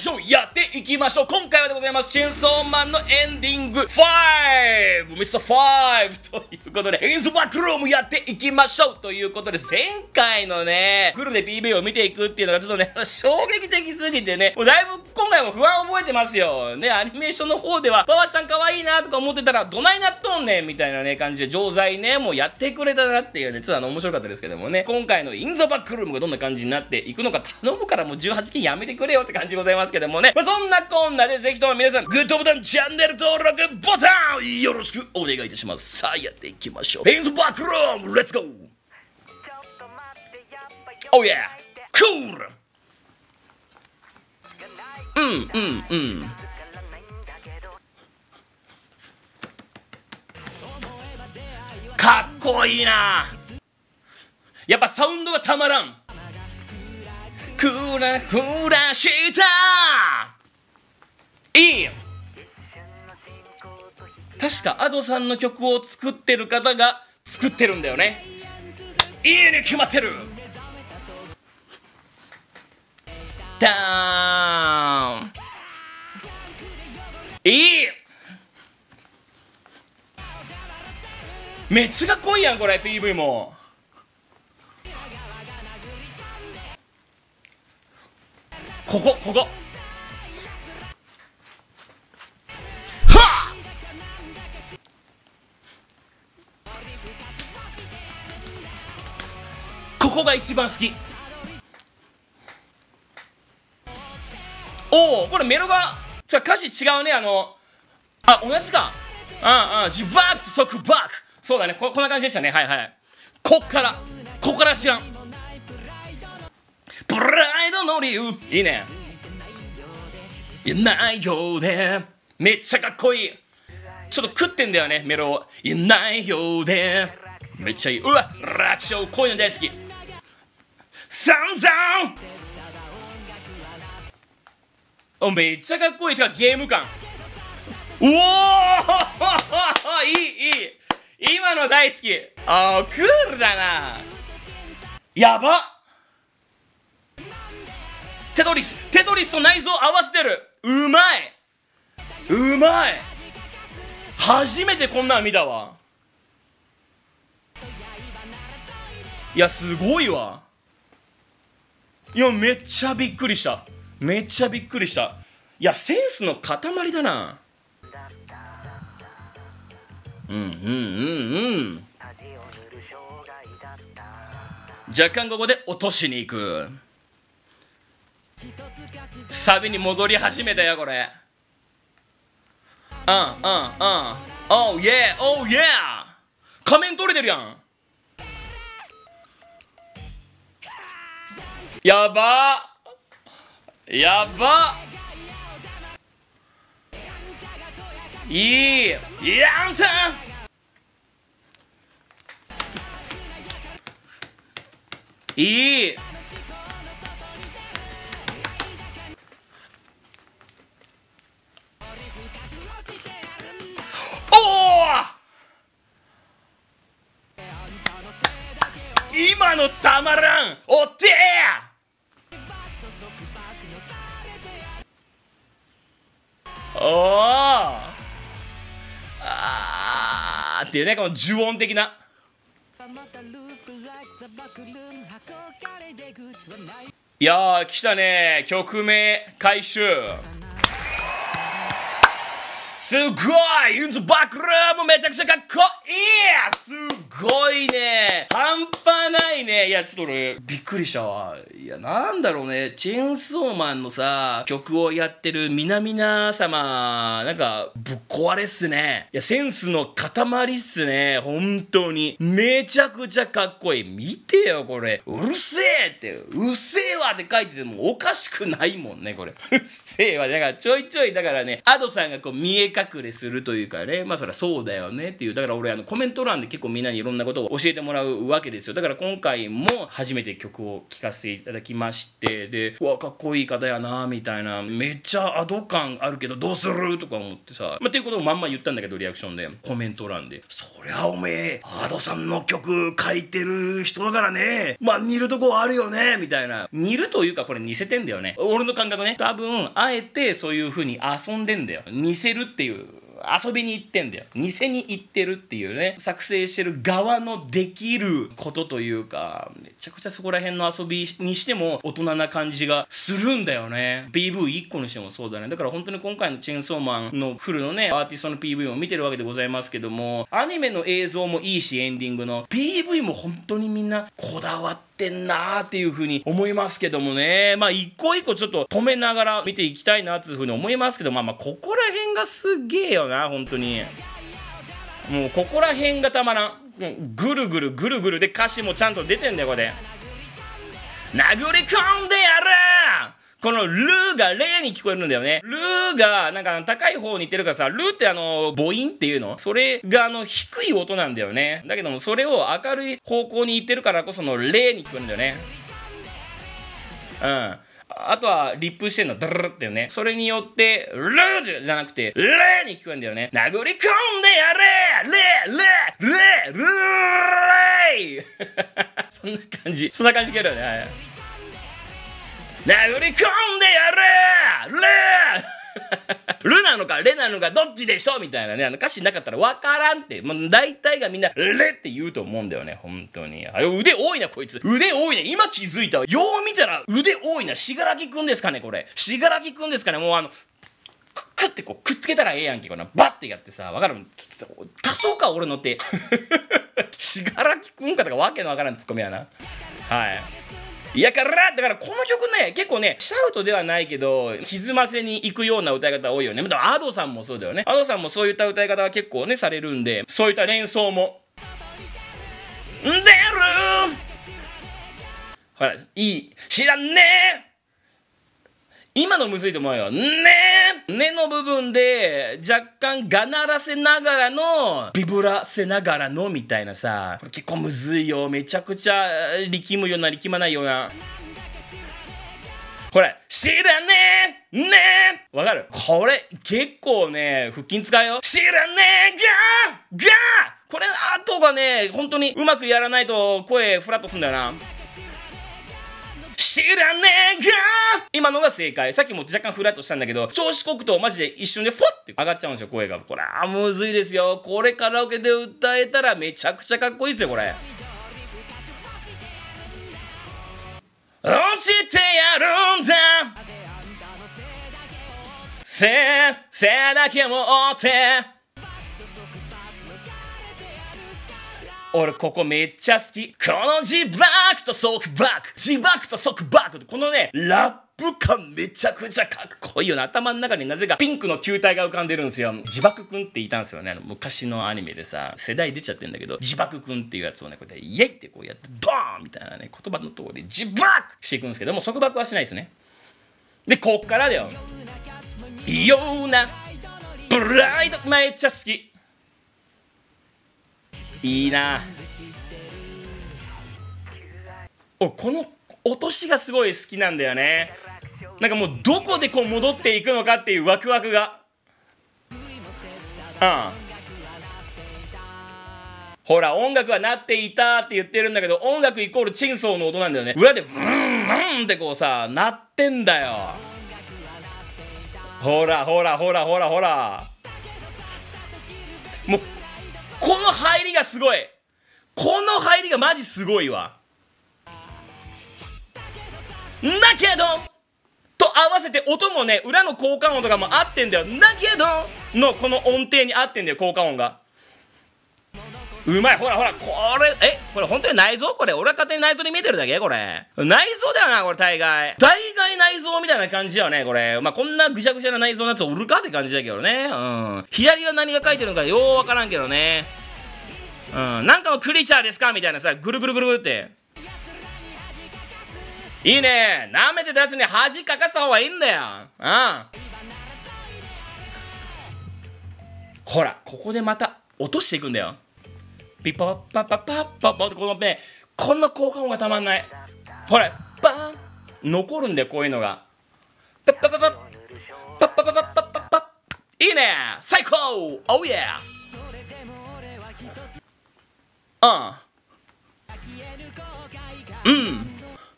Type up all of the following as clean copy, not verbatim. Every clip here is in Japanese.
ションやっていきましょう。今回はでございます、チェンソーマンのエンディング5、ミスター5ということで、インズバックルームやっていきましょうということで、前回のね、フルで PV を見ていくっていうのがちょっとね、衝撃的すぎてね、もうだいぶ今回も不安を覚えてますよ。ね、アニメーションの方では、パワちゃん可愛いなとか思ってたら、どないなっとんねんみたいなね、感じで、錠剤ね、もうやってくれたなっていうね、ちょっと面白かったですけどもね、今回のインザバックルームがどんな感じになっていくのか頼むからもう18禁やめてくれよって感じでございますけどもね、そんなこんなでぜひとも皆さん、グッドボタン、チャンネル登録ボタン、よろしくお願いいたします。さあ、やっていきましょう。インザバックルーム、レッツゴー。Oh yeah! Cool! かっこいいな。やっぱサウンドがたまらん。クラクラしたいい。確か Ado さんの曲を作ってる方が作ってるんだよね。いいに決まってる。ダーン。いい。めっちゃかっこいいやんこれ。 PV もここはあ、ここが一番好き。おお、これメロが歌詞違うね。同じか。ジバック即バック。そうだね、こんな感じでしたね。はいはい。こっから知らん。プライドの理由いいね。いないようでめっちゃかっこいい。ちょっと食ってんだよねメロを。いないようでめっちゃいい。うわ、楽勝、こういうの大好き。散々お、めっちゃかっこいい。てかゲーム感。おおいい今の大好き。あー、クールだな。やば。テトリスと内臓合わせてる。うまい。初めてこんなん見たわ。いや、すごいわ。いや、めっちゃびっくりした。いや、センスの塊だな。若干ここで落としに行く。サビに戻り始めたよこれ。Oh yeah 仮面取れてるやん。やばいいやんたいい。今のたまらん。おってー。っていうね、この呪音的な。いやー、来たね。曲名回収。すごい。インズバックルームめちゃくちゃかっこいい。すごいね。半端ないね。いや、ちょっと俺びっくりしたわ。いや、なんだろうね、チェーンソーマンのさ曲をやってる皆々様、なんかぶっ壊れっすね。いや、センスの塊っすね。本当にめちゃくちゃかっこいい。見てよこれ。うるせえって、うっせえわって書いててもおかしくないもんねこれ。うっせえわ。だからちょいちょいだからね、Adoさんがこう見え隠れするというかね、まあそりゃそうだよねっていう。だから俺コメント欄で結構みんなにいろんなことを教えてもらうわけですよ。だから今回も初めて曲を聴かせていただきまして、で、うわかっこいい方やなみたいな、めっちゃアド感あるけどどうするとか思ってさ、っていうことをまんま言ったんだけど、リアクションでコメント欄で、そりゃおめえアドさんの曲書いてる人だからね、まあ似るとこあるよねみたいな。似るというかこれ似せてんだよね、俺の感覚ね。多分あえてそういう風に遊んでんだよ。似せるっていう、遊びに行ってんだよ。似せに行ってるっていうね、作成してる側のできることというか、めちゃくちゃそこら辺の遊びにしても大人な感じがするんだよね。 PV1 個にしてもそうだね。だから本当に今回のチェーンソーマンのフルのねアーティストの PV を見てるわけでございますけども、アニメの映像もいいし、エンディングの PV も本当にみんなこだわってんなーっていう風に思いますけどもね。まあ一個一個ちょっと止めながら見ていきたいなっていう風に思いますけど、まあここら辺がすげえよな本当に。もうここら辺がたまらん。ぐるぐるぐるぐるで歌詞もちゃんと出てんだよこれ。殴り込んでやる。このルーがレに聞こえるんだよね。ルーがなんか高い方に行ってるからさ、ルーって母音っていうの、それが低い音なんだよね。だけどもそれを明るい方向に行ってるからこそのレに聞こえるんだよね。あとはリップしてんのドルルってね。それによってルーじゃなくてレーに聞こえるんだよね。殴り込んでやれレーレーそんな感じ聞こえるよね。はい、殴り込んでやれルなのかレなのかどっちでしょみたいなね。歌詞なかったら分からんって、大体がみんなレって言うと思うんだよね本当に。腕多いなこいつ、腕多いね。今気づいたわ。よう見たら腕多いな。信楽くんですかねこれ。信楽くんですかね。もうクッてこうくっつけたらええやんけ。このバッてやってさ、分かる？足そうか俺の手信楽くんかとかわけのわからんツッコミやな。はい、だからこの曲ね結構ねシャウトではないけど歪ませに行くような歌い方多いよね。アドさんもそうだよね。アドさんもそういった歌い方は結構ねされるんで、そういった連想も出る。ほらいい知らんねえ。今のむずいと思うよ。ねの部分で若干がならせながらのビブラせながらのみたいなさ、これ結構むずいよ。めちゃくちゃ力むような力まないような。これ知らねえねえわかる？これ結構ね腹筋使うよ。知らねえがこれ後がね本当にうまくやらないと声フラットすんだよな。知らねえが今のが正解。さっきも若干フラッとしたんだけど、調子こくとマジで一瞬でフォッって上がっちゃうんですよ声が。これむずいですよ。これカラオケで歌えたらめちゃくちゃかっこいいですよこれ。押してやるんだ背だけ持って俺ここめっちゃ好き。この自爆と束縛このねラップ感めちゃくちゃかっこいいよな。頭の中になぜかピンクの球体が浮かんでるんですよ。自爆くんっていたんですよね。昔のアニメでさ、世代出ちゃってんだけど、自爆くんっていうやつをねこうやってイエイってこうやってドーンみたいなね言葉の通り自爆していくんですけども、束縛はしないですね。でこっからだよ。異様なブライドめっちゃ好き。いいな。この落としがすごい好きなんだよね。なんかもうどこでこう戻っていくのかっていうワクワクが。ほら音楽は鳴っていたって言ってるんだけど、音楽イコールチェーンソーの音なんだよね。裏でブーンブーンってこうさ鳴ってんだよ。ほらもうこの入りがすごい。この入りがマジすごいわ。だけどと合わせて音もね裏の効果音とかも合ってんだよ。だけどのこの音程に合ってんだよ効果音が。うまい。ほらこれ本当に内臓？これ俺は勝手に内臓に見えてるだけ？これ内臓だよなこれ。大概内臓みたいな感じだよねこれ。こんなぐちゃぐちゃな内臓のやつおるかって感じだけどね。左は何が書いてるのかようわからんけどね。なんかのクリーチャーですかみたいなさ、ぐるぐるぐるっていいね。舐めてたやつに恥かかせた方がいいんだよ。 ほら、ここでまた落としていくんだよ。ピポッパッパッパッパッパッってこのね、こんな効果音がたまんない。ほら、バーン残るんだよ、こういうのが。パッパッパッパッパッパッパッパッパッパッパッ。いいね、最高。オーイエー。うん。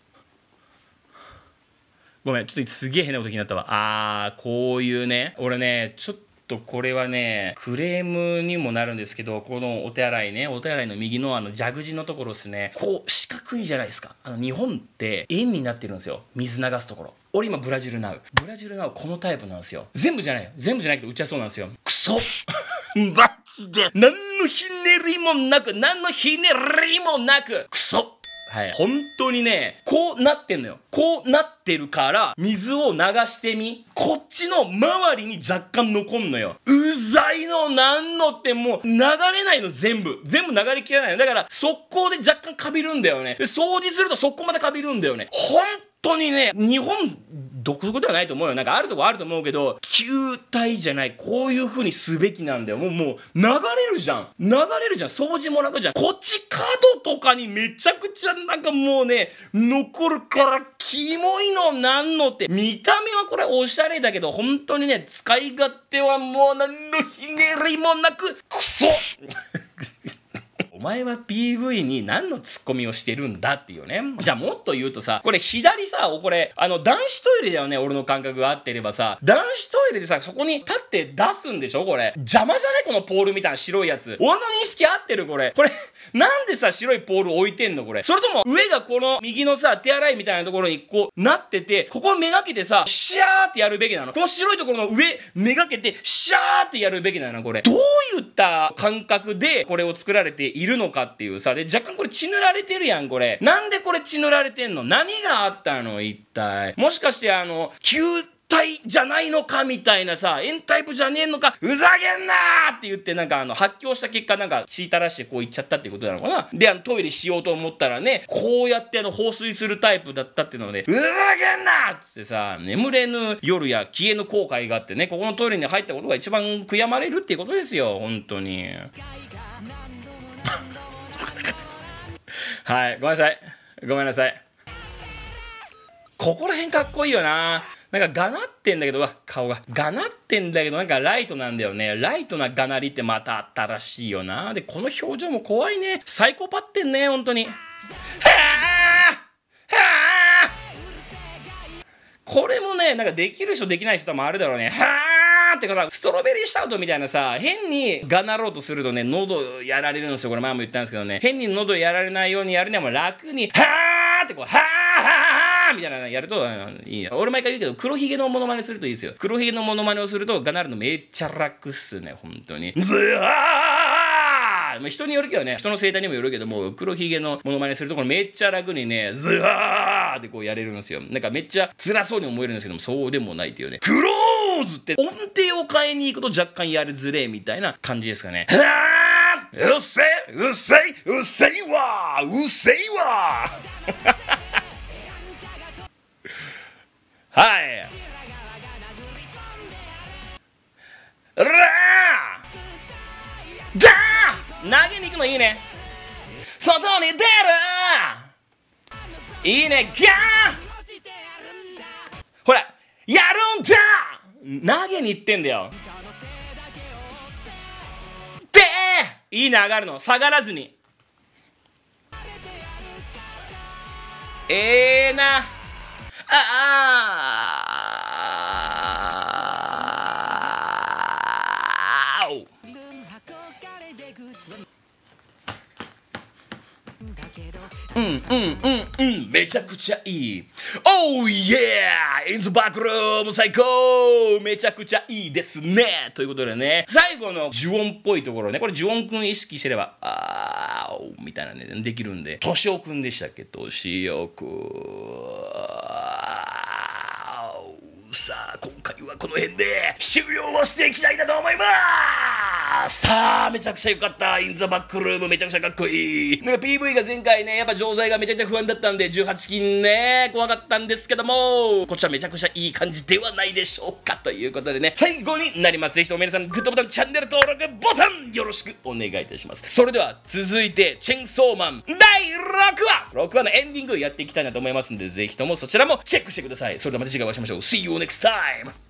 ごめん、ちょっとすげえ変なこと気になったわ。こういうね、俺ね、ちょっとこれはね、クレームにもなるんですけど、このお手洗いね、お手洗いの右の蛇口のところですね、こう四角いじゃないですか。日本って円になってるんですよ、水流すところ。俺今ブラジルナウこのタイプなんですよ。全部じゃないけどうちはそうなんですよ。クソマジで何のひねりもなくクソ。はい。本当にね、こうなってんのよ。こうなってるから、水を流してみ。こっちの周りに若干残んのよ。うざいのなんのってもう流れないの全部流れきらないの。だから、速攻で若干カビるんだよね。で掃除すると速攻までカビるんだよね。本当にね、日本独特ではないと思うよ。なんかあるとこあると思うけど、球体じゃない。こういう風にすべきなんだよ。もう流れるじゃん。掃除も楽じゃん。こっち角とかにめちゃくちゃなんかもうね、残るからキモいのなんのって。見た目はこれおしゃれだけど、本当にね、使い勝手はもう何のひねりもなく、クソお前は PV に何のツッコミをしてるんだっていうね。じゃあもっと言うとさ、これ左さ、これ、男子トイレだよね、俺の感覚が合ってればさ。男子トイレでさ、そこに立って出すんでしょこれ。邪魔じゃねこのポールみたいな白いやつ。俺の認識合ってるこれ。なんでさ、白いポール置いてんのこれ。それとも、上がこの右のさ、手洗いみたいなところにこう、なってて、ここめがけてさ、シャーってやるべきなの。この白いところの上、めがけて、シャーってやるべきなのこれ。どういった感覚で、これを作られているのかっていうさ、で、若干これ血塗られてるやん、これ。なんでこれ血塗られてんの？何があったの一体。もしかして球体じゃないのかみたいなさ、円タイプじゃねえのか、ふざけんなーって言ってなんか発狂した結果なんか血垂らしてこういっちゃったっていうことなのかな。で、トイレしようと思ったらね、こうやって放水するタイプだったっていうので、ふざけんなーっつってさ、眠れぬ夜や消えぬ後悔があってね、ここのトイレに入ったことが一番悔やまれるっていうことですよ、本当に。はい、ごめんなさい。ここら辺かっこいいよな。なんかがなってんだけど、顔ががなってんだけど、なんかライトなんだよね。ライトながなりってまた新しいよな。で、この表情も怖いね。サイコパってんね、本当に。はあこれもね、なんかできる人できない人もあるだろうね。ってかさ、ストロベリーシャウトみたいなさ、変にがなろうとするとね、喉やられるんですよ。これ前も言ったんですけどね、変に喉やられないようにやるにはもう楽に、ってこう、みたいなのやるといいや。俺毎回言うけど、黒ひげのモノマネするといいですよ。黒ひげのモノマネをするとがなるのめっちゃ楽っすね、本当に。人によるけどね、人の生態にもよるけども、黒ひげのモノマネするところめっちゃ楽にね、ズワーってこうやれるんですよ。なんかめっちゃ辛そうに思えるんですけども、そうでもないっていうね。クローズって音程を変えに行くと若干やりづれみたいな感じですかね。うっせいわはい。らーだー投げに行くのいいね。外に出るいいね。ガーほらやるんだ投げに行ってんだよ。でいいね。上がるの下がらずに。なめちゃくちゃいい。Oh yeah! In the back room! 最高めちゃくちゃいいですねということでね、最後の呪音っぽいところね、これ呪音くん意識してれば、みたいなね、できるんで、としおくんでしたっけ、としおくん。さあ、今回はこの辺で終了をしていきたいなと思います。 さあめちゃくちゃ良かった。インザバックルームめちゃくちゃかっこいい。なんか PV が前回ね、やっぱ錠剤がめちゃくちゃ不安だったんで、18金ね、怖かったんですけども、こっちはめちゃくちゃいい感じではないでしょうか。ということでね、最後になります。ぜひとも皆さん、グッドボタン、チャンネル登録ボタン、よろしくお願いいたします。それでは、続いて、チェンソーマン、第6話のエンディングやっていきたいなと思いますんで、ぜひともそちらもチェックしてください。それではまた次回お会いしましょう。See you next time!